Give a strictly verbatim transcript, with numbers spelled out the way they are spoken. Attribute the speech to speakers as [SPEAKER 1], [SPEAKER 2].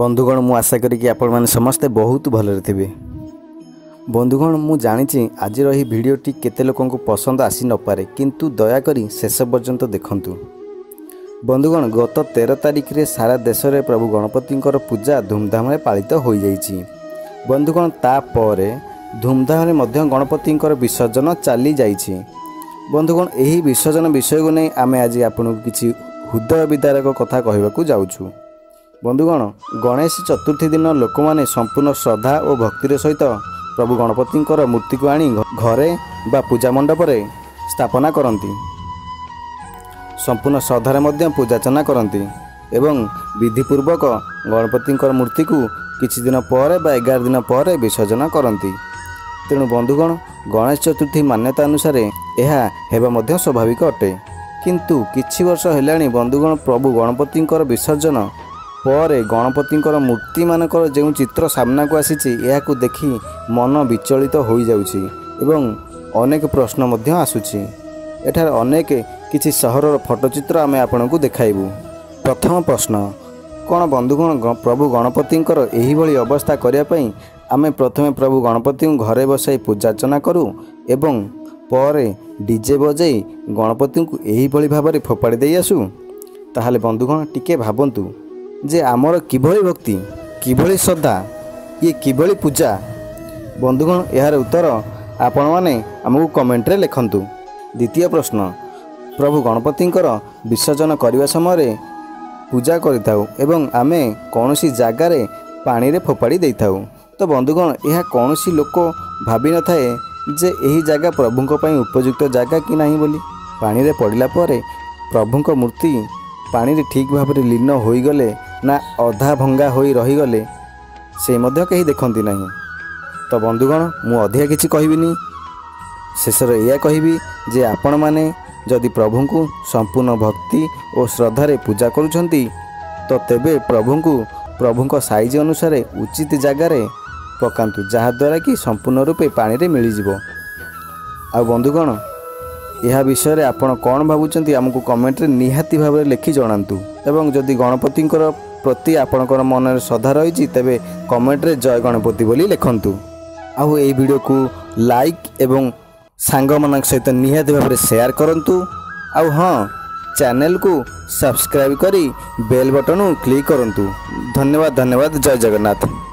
[SPEAKER 1] बंधुगण मु आशा करी कि आपण माने समस्ते बहुत भलरे थिबे। बंधुगण मु जानिछि आज रही भिडियोटी केते लोकंकु पसंद आसी न पारे, किंतु दया करी शेष पर्यंत देखंतु। बंधुगण गत तेरह तारिख रे सारा देश रे प्रभु गणपतिंकर पूजा धूमधाम रे पालित होई जाइछि। बंधुगण ता परे धूमधाम रे मध्य गणपतिंकर विसर्जन चली जाइछि। बंधुगण एही विसर्जन विषय को नै आमे आज आपन किछि हृदय विदारक कथा कहबाकू जाउछु। बंधुगण गणेश चतुर्थी दिन लोक माने संपूर्ण श्रद्धा और भक्तिर सहित प्रभु गणपतिंकर मूर्ति को आनी घरे बा पूजा मंडप रे स्थापना करती। संपूर्ण श्रद्धार मध्य पूजार्चना करती एवं विधिपूर्वक गणपतिंकर मूर्ति को किछि दिन पर बा एगार दिन पर विसर्जन करती। तेणु बंधुगण गणेश चतुर्थी मान्यता अनुसार यह हेबा मध्य स्वाभाविक अटे, किंतु किछि वर्ष हेलाणी बंधुगण प्रभु गणपतिंकर विसर्जन पर गणपतिंकर मूर्ति मानकर जो चित्र सामना को आसी को देखि मन विचलित हो जाउछि एवं अनेक प्रश्न मध्य आसुछि। एठार अनेक किछि सहरर फोटोचित्र आमे आपनकु देखाइबु। प्रथम प्रश्न, कौन बंधुगण प्रभु गणपतिंकर एही भली अवस्था करिया पई आमे प्रथमे प्रभु गणपति घरे बसाई पूजार्चना करूँ एवं पर डीजे बजाई गणपति को एही भली भाबरे फोपाड़ी दे आसु? ताहाले बंधुगण टिके भाबंतु जे आमर किभली भक्ति, किभली श्रद्धा, ये किभली पूजा। बंधुगण यार उत्तर आपण माने हमको कमेंट रे लिखंतु। द्वितीय प्रश्न, प्रभु गणपतिंकर विसर्जन करने समय पूजा करिथाउ एवं आमे कौनसी जगार पानी रे फोपाड़ी देइथाउ। तो बंधुगण यह कौनसी लोक भाभी न थाए जे यही जगह प्रभुंक पई उपयुक्त जगह कि नहीं बोली। पानी रे पड़िला परे प्रभुंक मूर्ति पानी रे ठीक भाव में लीन हो गले ना अधा भंगा हो रहीगले से मध्य कहीं देखती नहीं। तो बंधुगण मु अधिका किछि कहबिनी, शेषर या कहबी जे आपण माने जदि प्रभु को संपूर्ण भक्ति और श्रद्धा रे पूजा करुछंती तो तेबे प्रभु को प्रभु को साइज अनुसार उचित जगार पकांतु, जहाद्वारा कि संपूर्ण रूपे पानी रे मिली जिवो। आ बंधुगण यह विषय रे आपण कौन भावुचंती आमको कमेंट रे निहाती भाव में लिखि जणांतु। एवं जदि गणपतिंकर प्रति आपणकर मन में श्रद्धा रही तेबे कमेंट रे जय गणपति बोली लिखंतु। आउ ए वीडियो को लाइक एवं सांग मानक सहित निहाती भाव में शेयर करंतु। आउ हाँ, चैनल को सब्सक्राइब करी बेल बटन क्लिक करंतु। धन्यवाद धन्यवाद। जय जगन्नाथ।